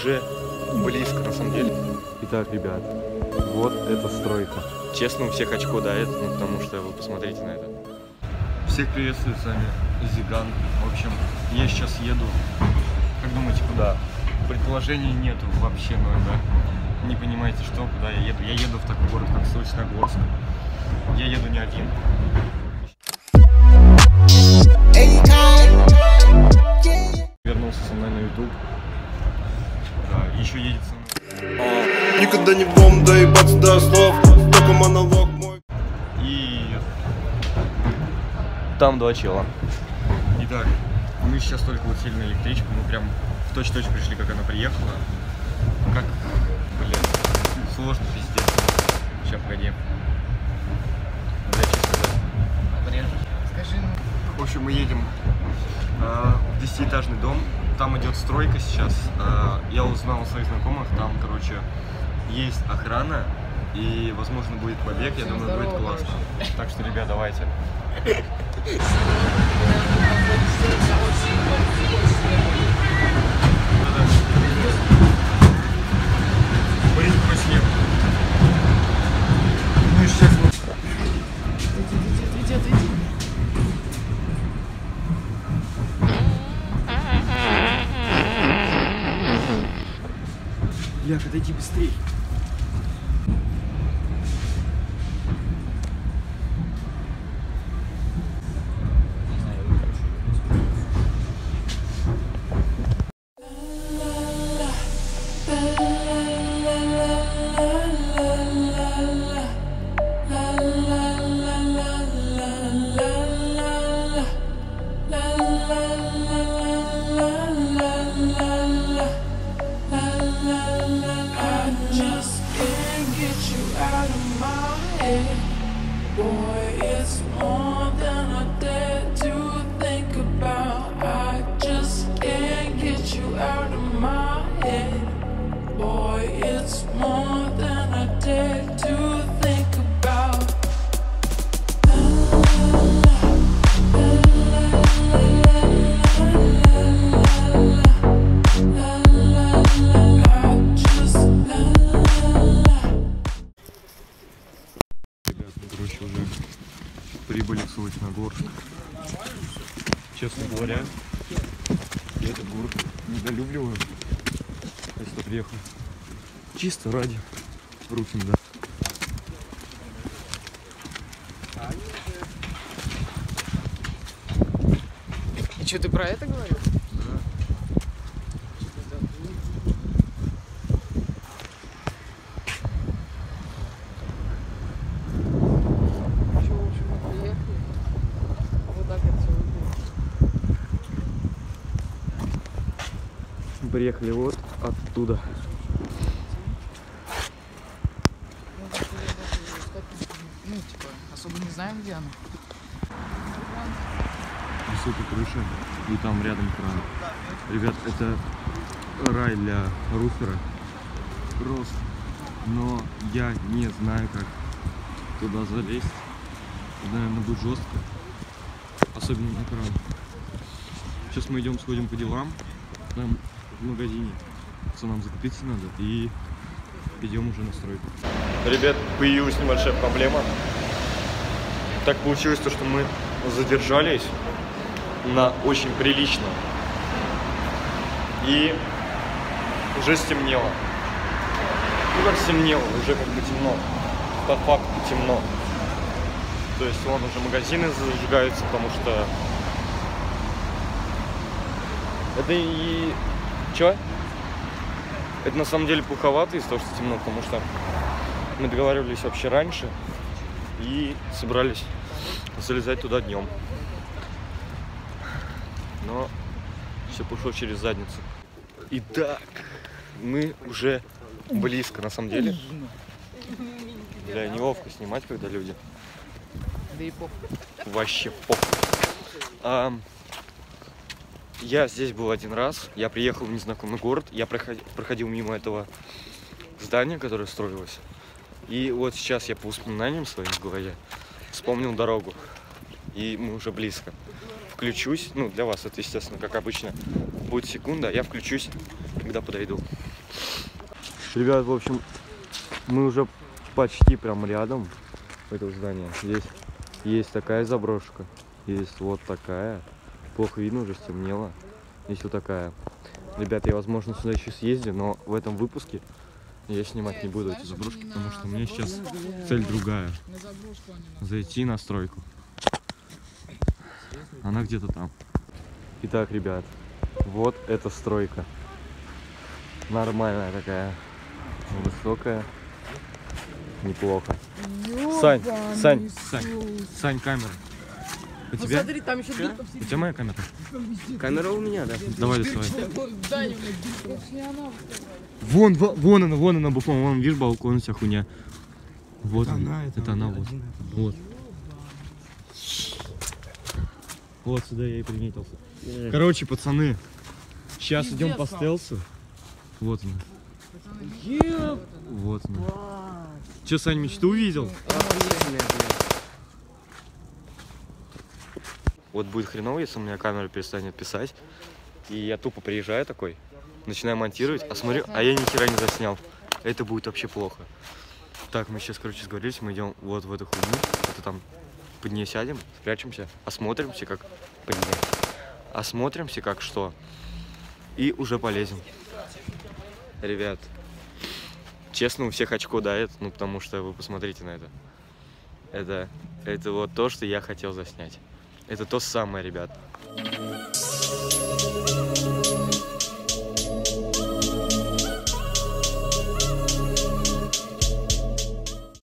уже близко, на самом деле. Итак, ребят, вот эта стройка. Честно, у всех очко дает, ну, потому что вы посмотрите на это. Всех приветствую, с вами Зиган. В общем, я сейчас еду. Как думаете, куда? Предположений нету вообще ноль, да? Не понимаете, что, куда я еду? Я еду в такой город, как Солнечногорск. Я еду не один. Вернулся со мной на YouTube. Да, еще едет со мной. Никогда не бом, доебаться до слов, только монолог мой. И там два чела. Итак, мы сейчас только вот сели на электричку, мы прям в точь-точь пришли, как она приехала. Как, блин, сложно, пиздец. Сейчас, погоди. Скажи, в общем, мы едем в 10-этажный дом. Там идет стройка сейчас. Я узнал у своих знакомых, там, короче, есть охрана и, возможно, будет побег. Я думаю, будет классно. Так что, ребят, давайте. Ну и сейчас. отойди. Бля, подойди быстрее. Boy, it's more than I dare to think about. I just can't get you out of my head. Boy, it's more than I dare to think about. Короче, уже прибыли в Солнечногорск. Честно говоря, я этот город недолюбливаю. Я сюда приехал чисто ради Руфинга. И что, ты про это говорил? Приехали вот оттуда. Ну, типа, особо не знаем, где она. Высокая крыша, и там рядом кран. Ребят, это рай для руфера. Просто. Но я не знаю, как туда залезть. Наверное, будет жестко. Особенно на кран. Сейчас мы идем, сходим по делам. Там в магазине нам закупиться надо и идем уже на стройку. Ребят, появилась небольшая проблема. Так получилось то, что мы задержались на очень прилично. И уже стемнело. Ну как стемнело, уже как бы темно. По факту темно. То есть вон уже магазины зажигаются, потому что это и... Чё? Это на самом деле плоховато из-за того, что темно, потому что мы договаривались вообще раньше и собрались залезать туда днем. Но все пошло через задницу. Итак, мы уже близко, на самом деле. Бля, неловко снимать, когда люди. Да и поп. Вообще поп. Я здесь был один раз, я приехал в незнакомый город, я проходил мимо этого здания, которое строилось. И вот сейчас я по воспоминаниям своим в голове вспомнил дорогу. И мы уже близко. Включусь, ну для вас это, естественно, как обычно, будет секунда, я включусь, когда подойду. Ребят, в общем, мы уже почти прям рядом этого здания. Здесь есть такая заброшка, есть вот такая. Плохо видно, уже стемнело. Есть вот такая. Ребят, я, возможно, сюда еще съездил, но в этом выпуске я снимать не буду эти заброшки, потому что у меня сейчас цель другая. На заброшку они. Зайти на стройку. Она где-то там. Итак, ребят, вот эта стройка. Нормальная такая, высокая, неплохо. Сань, Сань, камера. У тебя? Смотри, там еще битва У тебя моя камера? Камера у меня, да. Давай доставай. Даня, блядь, Вон она, буфон, вон, видишь, балкон, вся хуйня. Вот она, это она, вот. Вот. Вот сюда я и приметился. Короче, пацаны, сейчас идем по стелсу. Вот она. Вот она. Че, Сань, мечту увидел? Вот будет хреново, если у меня камера перестанет писать. И я тупо приезжаю такой, начинаю монтировать, а смотрю, а я ни хера не заснял. Это будет вообще плохо. Так, мы сейчас, короче, сговорились, мы идем вот в эту хуйню. Это там под ней сядем, спрячемся, осмотримся, как под ней. Осмотримся, как что. И уже полезем. Ребят, честно, у всех очко дает, ну потому что вы посмотрите на это. Это вот то, что я хотел заснять. Это то самое, ребят.